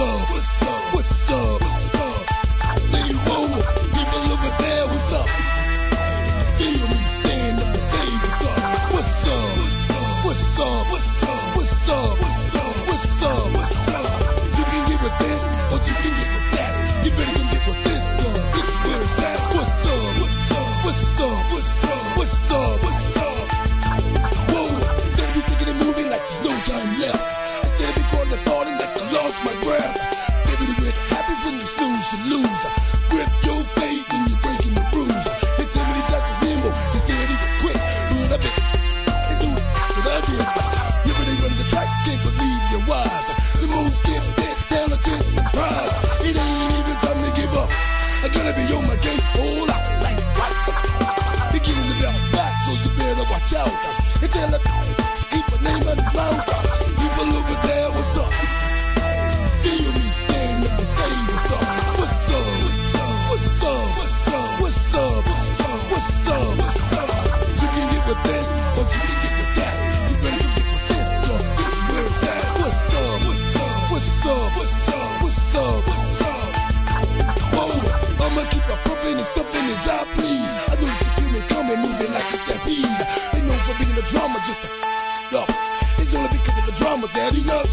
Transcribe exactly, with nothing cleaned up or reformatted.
up? What's up? What's up? What's up? Say whoa, people over there, what's up? Feel me, stand up and say what's up? What's up? What's up? What's up? What's up? What's up? What's up? You can get with this, or you can get with that. You better get with this, girl. This is where it's at. What's up? What's up? What's up? What's up? What's up? What's up? Whoa, instead of be thinking and moving like there's no time left. Instead of be crawling and falling like I lost my breath. Baby, what happens when you snooze, you lose. Grip your faith when you're breaking the rules. They tell me the Jack was nimble, they said he was quick. But I bet they do it, but I did. You really run the track, can't believe you're wise. The moves get dead, talented, surprise. It ain't even time to give up. I gotta be on my game, all out like what? Beginning to bounce back, so you better watch out. And tell her, keep a name on his mouth. People over there, what's up? Feel me, stand up and say what's up? What's up? What's up? What's up? What's up? What's up? What's up? You can get with this, or you can get with that. You better get with this, girl. This is where it's at. What's up? What's up? What's up? What's up? What's up? What's up? Whoa, I'ma keep my pumping and stumping as I please. I know you can feel me coming, moving like a stampede. They know for being the drama, just a up. It's only because of the drama that he knows.